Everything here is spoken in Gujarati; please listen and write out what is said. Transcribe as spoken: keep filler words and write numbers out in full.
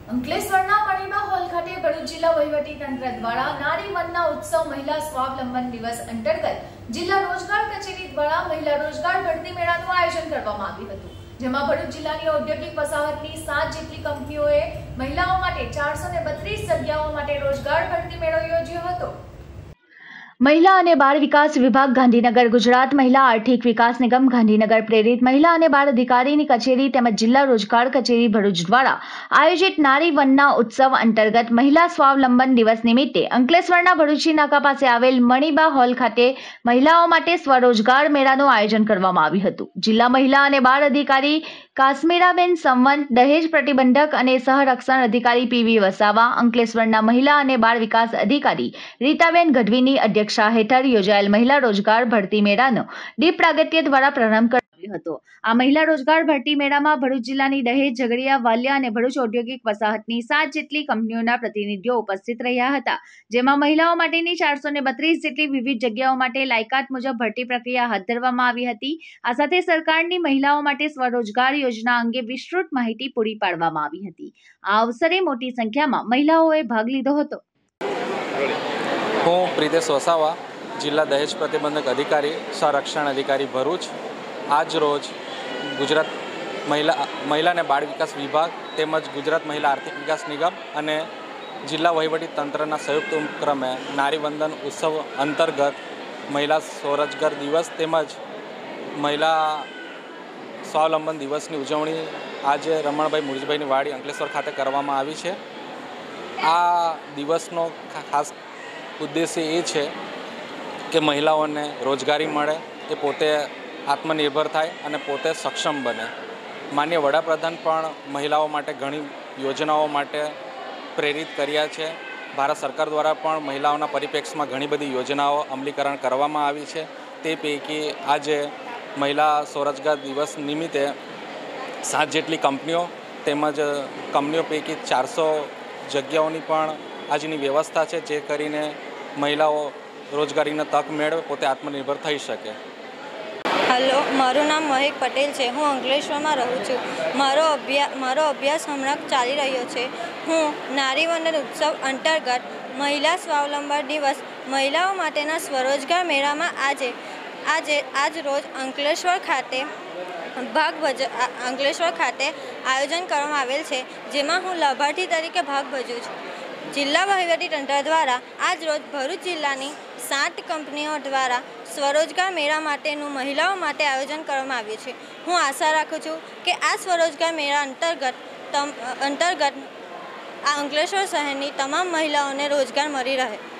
અંકલેશ્વરના મણિબા હોલ ખાતે ભરૂચ જિલ્લા વહીવટી તંત્ર દ્વારા નારી વનના ઉત્સવ મહિલા સ્વાવલંબન દિવસ અંતર્ગત જિલ્લા રોજગાર કચેરી દ્વારા મહિલા રોજગાર ભરતી મેળાનું આયોજન કરવામાં આવ્યું હતું, જેમાં ભરૂચ જિલ્લાની ઔદ્યોગિક વસાહતની સાત જેટલી કંપનીઓએ મહિલાઓ માટે ચારસો ને બત્રીસ જગ્યાઓ માટે રોજગાર ભરતી મેળો યોજ્યો હતો। મહિલા અને બાળ વિકાસ વિભાગ ગાંધીનગર, ગુજરાત મહિલા આર્થિક વિકાસ નિગમ ગાંધીનગર પ્રેરિત મહિલા અને બાળ અધિકારીની કચેરી તેમજ જિલ્લા રોજગાર કચેરી ભરૂચ દ્વારા આયોજિત નારી વનના ઉત્સવ અંતર્ગત મહિલા સ્વાવલંબન દિવસ નિમિત્તે અંકલેશ્વરના ભરૂચી નાકા પાસે આવેલ મણિબા હોલ ખાતે મહિલાઓ માટે સ્વરોજગાર મેળાનું આયોજન કરવામાં આવ્યું હતું। જિલ્લા મહિલા અને બાળ અધિકારી કાશ્મીરાબેન સંવંત, દહેજ પ્રતિબંધક અને સહરક્ષણ અધિકારી પીવી વસાવા, અંકલેશ્વરના મહિલા અને બાળ વિકાસ અધિકારી રીતાબેન ગઢવીની અધ્યક્ષતા હેઠળ યોજાયેલ મહિલા રોજગાર ભરતી મેળાનો દીપ પ્રાગટ્ય દ્વારા પ્રારંભ કરાયો હતો। આ મહિલા રોજગાર ભરતી મેળામાં ભરૂચ જિલ્લાની દહેજ, ઝઘડિયા, વાલિયા અને ભરૂચ ઔદ્યોગિક વસાહતની સાત જેટલી કંપનીઓના પ્રતિનિધિઓ ઉપસ્થિત રહ્યા હતા, જેમાં મહિલાઓ માટેની ચારસો ને બત્રીસ જેટલી વિવિધ જગ્યાઓ માટે લાયકાત મુજબ ભરતી પ્રક્રિયા હાથ ધરવામાં આવી હતી। આ સાથે સરકારની મહિલાઓ માટે સ્વરોજગાર યોજના અંગે વિસ્તૃત માહિતી પૂરી પાડવામાં આવી હતી। આ અવસરે મોટી સંખ્યામાં મહિલાઓએ ભાગ લીધો હતો। હું પ્રિતેશ વસાવા, જિલ્લા દહેજ પ્રતિબંધક અધિકારી, સંરક્ષણ અધિકારી ભરૂચ, આજ રોજ ગુજરાત મહિલા મહિલા અને બાળ વિકાસ વિભાગ તેમજ ગુજરાત મહિલા આર્થિક વિકાસ નિગમ અને જિલ્લા વહીવટી તંત્રના સંયુક્ત ઉપક્રમે નારી વંદન ઉત્સવ અંતર્ગત મહિલા સ્વરોજગાર દિવસ તેમજ મહિલા સ્વાવલંબન દિવસની ઉજવણી આજે રમણભાઈ મુરજીભાઈની વાડી અંકલેશ્વર ખાતે કરવામાં આવી છે। આ દિવસનો ખાસ ઉદ્દેશ્ય એ છે કે મહિલાઓને રોજગારી મળે, એ પોતે આત્મનિર્ભર થાય અને પોતે સક્ષમ બને। માનનીય વડાપ્રધાન પણ મહિલાઓ માટે ઘણી યોજનાઓ માટે પ્રેરિત કર્યા છે। ભારત સરકાર દ્વારા પણ મહિલાઓના પરિપ્રેક્ષમાં ઘણી બધી યોજનાઓ અમલીકરણ કરવામાં આવી છે। તે પૈકી આજે મહિલા સ્વરોજગાર દિવસ નિમિત્તે સાત જેટલી કંપનીઓ તેમજ કંપનીઓ પૈકી ચારસો જગ્યાઓની પણ આજની વ્યવસ્થા છે, જે કરીને મહિલાઓ રોજગારીની તક મેળવે, પોતે આત્મનિર્ભર થઈ શકે। હેલો, મારું નામ મહેક પટેલ છે। હું અંકલેશ્વરમાં રહું છું। મારો અભ્યાસ મારો અભ્યાસ હમણાં ચાલી રહ્યો છે। હું નારી વંદન ઉત્સવ અંતર્ગત મહિલા સ્વાવલંબન દિવસ મહિલાઓ માટેના સ્વરોજગાર મેળામાં આજે આજે આજ રોજ અંકલેશ્વર ખાતે ભાગ ભજ અંકલેશ્વર ખાતે આયોજન કરવામાં આવેલ છે, જેમાં હું લાભાર્થી તરીકે ભાગ ભજવું છું। જિલ્લા વહીવટી તંત્ર દ્વારા આજ રોજ ભરૂચ જિલ્લાની સાત કંપનીઓ દ્વારા સ્વરોજગાર મેળા માટેનું મહિલાઓ માટે આયોજન કરવામાં આવ્યું છે। હું આશા રાખું છું કે આ સ્વરોજગાર મેળા અંતર્ગત તમ અંતર્ગત આ અંકલેશ્વર શહેરની તમામ મહિલાઓને રોજગાર મળી રહે।